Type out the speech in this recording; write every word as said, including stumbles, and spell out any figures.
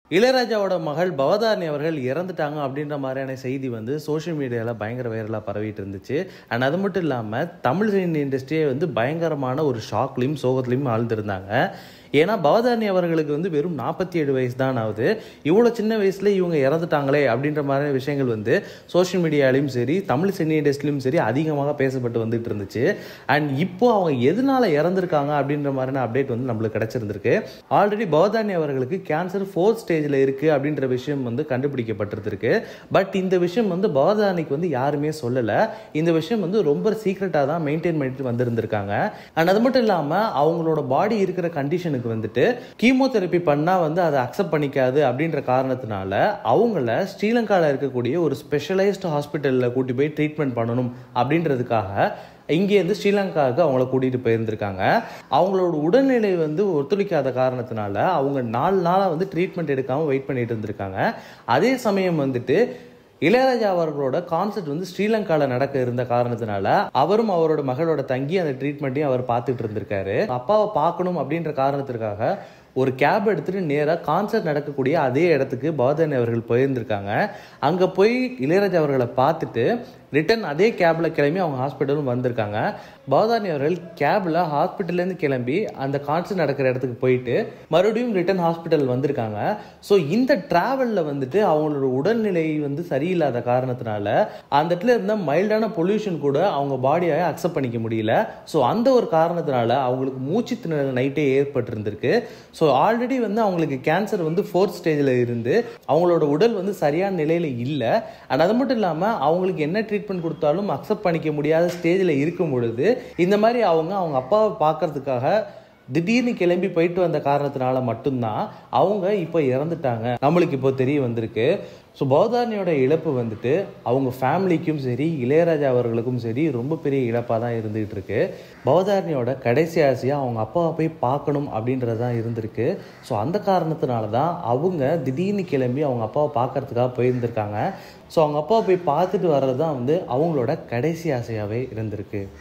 இளையராஜாவோட மகள் பவதாரணி அவர்கள் இறந்துட்டாங்க அப்படின்ற மாதிரியான செய்தி வந்து சோஷியல் மீடியாவில் பயங்கர வைரலாக பரவிட்டு இருந்துச்சு. அண்ட் அது மட்டும் இல்லாமல் தமிழ் சினி இண்டஸ்ட்ரியே வந்து பயங்கரமான ஒரு ஷாக்லையும் சோகத்துலையும் ஆழ்ந்திருந்தாங்க. ஏன்னா பவதாரணி அவர்களுக்கு வந்து வெறும் நாற்பத்தி ஏழு வயசு தான் ஆகுது. இவ்வளோ சின்ன வயசுல இவங்க இறந்துட்டாங்களே அப்படின்ற மாதிரியான விஷயங்கள் வந்து சோஷியல் மீடியாலையும் சரி தமிழ் சினி இண்டஸ்ட்ரியிலும் சரி அதிகமாக பேசப்பட்டு வந்துட்டு இருந்துச்சு. அண்ட் இப்போ அவங்க எதனால இறந்துருக்காங்க அப்படின்ற மாதிரியான அப்டேட் வந்து நம்மளுக்கு கிடைச்சிருந்திருக்கு. ஆல்ரெடி பவதாரணி அவர்களுக்கு கேன்சர் ஃபோர்த் ஸ்டேஜில் இருக்குது அப்படின்ற விஷயம் வந்து கண்டுபிடிக்கப்பட்டிருக்கு. பட் இந்த விஷயம் வந்து பவதாரணிக்கு வந்து யாருமே சொல்லலை. இந்த விஷயம் வந்து ரொம்ப சீக்ரெட்டாக தான் மெயின்டைன் பண்ணிட்டு வந்திருந்திருக்காங்க. அண்ட் அது மட்டும் இல்லாமல் அவங்களோட பாடி இருக்கிற கண்டிஷனுக்கு வந்துட்டு கீமோதெரப்பி பண்ணா வந்து அதை அக்செப்ட் பண்ணிக்காது அப்படின்ற காரணத்தினால அவங்கள ஸ்ரீலங்காவில் இருக்கக்கூடிய ஒரு ஸ்பெஷலைஸ்டு ஹாஸ்பிட்டலில் கூட்டி போய் ட்ரீட்மெண்ட் பண்ணணும் அப்படின்றதுக்காக இங்கேருந்து ஸ்ரீலங்காவுக்கு அவங்கள கூட்டிகிட்டு போயிருந்திருக்காங்க. அவங்களோட உடல்நிலை வந்து ஒத்துழைக்காத காரணத்தினால அவங்க நாலு நாளாக வந்து ட்ரீட்மெண்ட் எடுக்காமல் வெயிட் பண்ணிட்டு இருந்திருக்காங்க. அதே சமயம் வந்துட்டு இளையராஜா அவர்களோட கான்சர்ட் வந்து ஸ்ரீலங்காவில் நடக்க இருந்த காரணத்தினால அவரும் அவரோட மகளோட தங்கி அந்த ட்ரீட்மெண்ட்டையும் அவர் பார்த்துட்டு இருந்திருக்காரு. அப்பாவை பார்க்கணும் அப்படின்ற காரணத்திற்காக ஒரு கேப் எடுத்துட்டு நேராக கான்சர்ட் நடக்கக்கூடிய அதே இடத்துக்கு பவதாரணி அவர்கள் போயிருந்திருக்காங்க. அங்கே போய் இளையராஜா அவர்களை பார்த்துட்டு ரிட்டன் அதே கேபில் கிளம்பி அவங்க ஹாஸ்பிட்டலும் வந்திருக்காங்க. பவதாரணி அவர்கள் கேபில் ஹாஸ்பிட்டல்லேருந்து கிளம்பி அந்த கான்சர்ட் நடக்கிற இடத்துக்கு போயிட்டு மறுபடியும் ரிட்டன் ஹாஸ்பிட்டல் வந்திருக்காங்க. ஸோ இந்த டிராவலில் வந்துட்டு அவங்களோட உடல்நிலை வந்து சரியில்லாத காரணத்தினால அந்த இடத்துல இருந்த மைல்டான பொல்யூஷன் கூட அவங்க பாடியை அக்செப்ட் பண்ணிக்க முடியல. ஸோ அந்த ஒரு காரணத்தினால அவங்களுக்கு மூச்சு திணறல் நைட்டே ஏற்பட்டிருந்திருக்கு. ஸோ ஆல்ரெடி வந்து அவங்களுக்கு கேன்சர் வந்து ஃபோர்த் ஸ்டேஜில் இருந்து அவங்களோட உடல் வந்து சரியான நிலையில் இல்லை. அண்ட் அது மட்டும் இல்லாமல் அவங்களுக்கு என்ன ட்ரீட்மெண்ட் கொடுத்தாலும் அக்செப்ட் பண்ணிக்க முடியாத ஸ்டேஜில் இருக்கும் பொழுது இந்த மாதிரி அவங்க அவங்க அப்பாவை பார்க்கறதுக்காக திடீர்னு கிளம்பி போயிட்டு வந்த காரணத்தினால மட்டும்தான் அவங்க இப்போ இறந்துட்டாங்க நம்மளுக்கு இப்போ தெரிய வந்திருக்கு. ஸோ பவதாரணியோட இழப்பு வந்துட்டு அவங்க ஃபேமிலிக்கும் சரி இளையராஜா அவர்களுக்கும் சரி ரொம்ப பெரிய இழப்பாக தான் இருந்துகிட்டு இருக்கு. பவதாரணியோட கடைசி ஆசையாக அவங்க அப்பாவை போய் பார்க்கணும் அப்படின்றது தான் இருந்திருக்கு. ஸோ அந்த காரணத்தினால தான் அவங்க திடீர்னு கிளம்பி அவங்க அப்பாவை பார்க்கறதுக்காக போயிருந்திருக்காங்க. ஸோ அவங்க அப்பாவை போய் பார்த்துட்டு வர்றது தான் வந்து அவங்களோட கடைசி ஆசையாகவே இருந்திருக்கு.